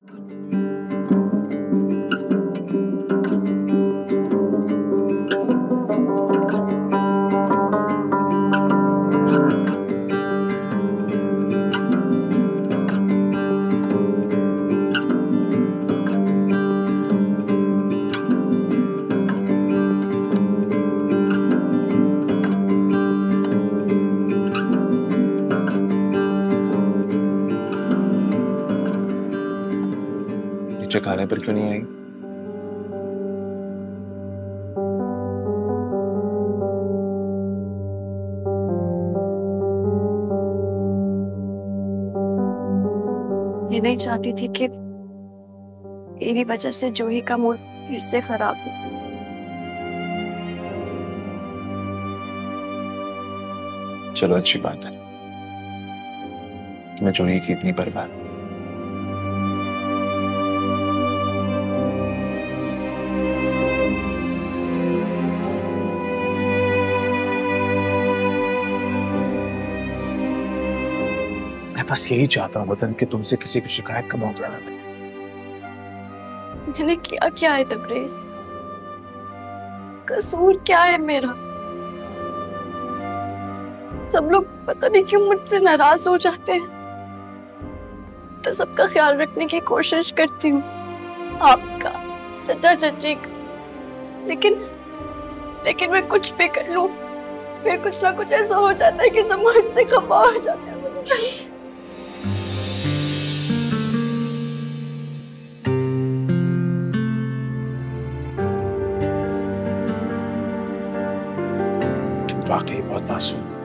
नीचे खाने पर क्यों नहीं आई? ये नहीं चाहती थी कि मेरी वजह से जूही का मूड फिर से खराब हो। चलो अच्छी बात है, तुम्हें जूही की इतनी परवाह है। मैं बस यही चाहता हूँ वतन कि तुमसे किसी की शिकायत का मौका ना मिले। मैंने किया क्या है तबरेज? कसूर क्या है मेरा? सब लोग पता नहीं क्यों मुझसे नाराज हो जाते हैं। तो सबका ख्याल रखने की कोशिश करती हूँ, आपका, चचा चची का। लेकिन मैं कुछ भी कर लूं, फिर कुछ ना कुछ ऐसा हो जाता है कि सब मुझसे खफा हो जाते हैं। मुझे तुम वाकई बहुत मासूम हो।